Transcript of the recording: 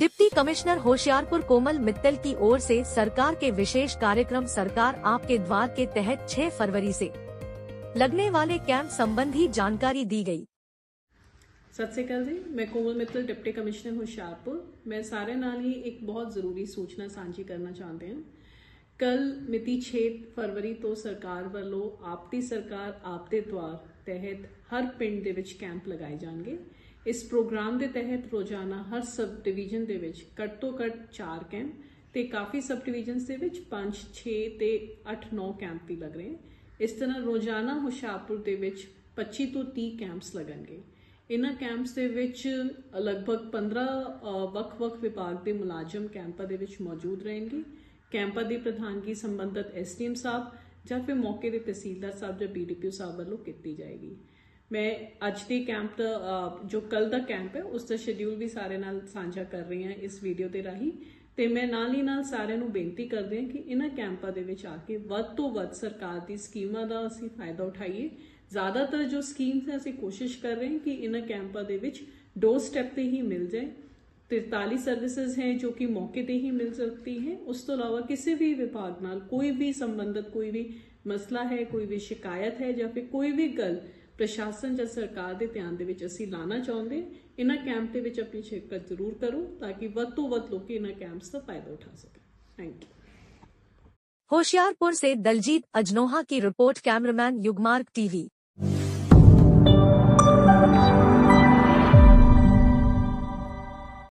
Deputy commissioner Hoshiarpur Komal Mittal की ओर से सरकार के विशेष कार्यक्रम सरकार आपके द्वार के तहत 6 फरवरी से लगने वाले कैंप संबंधी जानकारी दी गई। सत श्री अकाल जी, मैं कोमल मित्तल डिप्टी कमिश्नर होशियारपुर। मैं सारे नाल ही एक बहुत जरूरी सूचना साझी करना चाहते हैं। कल मिति 6 फरवरी तो सरकार वालों आपकी सरकार आपके द्वार तहत हर पिंड ਦੇ ਵਿੱਚ कैंप लगाए जाएंगे। इस प्रोग्राम के तहत रोजाना हर सब डिवीजन ਦੇ ਵਿੱਚ ਘੱਟ ਤੋਂ ਘੱਟ 4 कैंप ਤੇ काफ़ी सब डिवीजन ਦੇ ਵਿੱਚ 5, 6 ਤੇ 8, 9 कैंप भी लग रहे हैं। इस तरह रोजाना ਹੁਸ਼ਿਆਰਪੁਰ ਦੇ ਵਿੱਚ 25 ਤੋਂ 30 कैंप्स लगणगे। इन्हां कैंप्स ਦੇ ਵਿੱਚ लगभग 15 ਵੱਖ-ਵੱਖ विभाग के मुलाजम कैंपां ਦੇ ਵਿੱਚ मौजूद रहेंगे। कैंपां की प्रधानगी संबंधित SDM साहब ਜਾਂ फिर मौके के तहसीलदार साहब ਜਾਂ BDPO साहब ਵੱਲੋਂ ਕੀਤੀ जाएगी। मैं अज के कैंप जो कल का कैंप है उसका शेड्यूल भी सारे नाल साझा कर रही हैं इस वीडियो के राही। तो मैं नाल ही नाल सारे नूं बेनती करते हैं कि इन्हां कैंपां दे विच आके वध तो वध सरकार की स्कीमां दा असीं फायदा उठाइए। ज़्यादातर जो स्कीम्स हैं असीं कोशिश कर रहे हैं कि इन्हां कैंपां दे विच डोर स्टैप ते ही मिल जाए। 43 सर्विसेज हैं जो कि मौके ते ही मिल सकती हैं। उस तो इलावा किसी भी विभाग नाल कोई भी संबंधित कोई भी मसला है, कोई भी शिकायत है या फिर कोई भी गल प्रशासन या सरकार के ध्यान दे विच असीं लाना चाहुंदे, इन्हां कैंप दे विच अपनी शिरकत जरूर करो ताकि वध तो वध लोग इन्हां कैंप्स का फायदा उठा सकें। Thank you. होशियारपुर से दलजीत अजनोहा की रिपोर्ट, कैमरामैन युगमार्ग TV।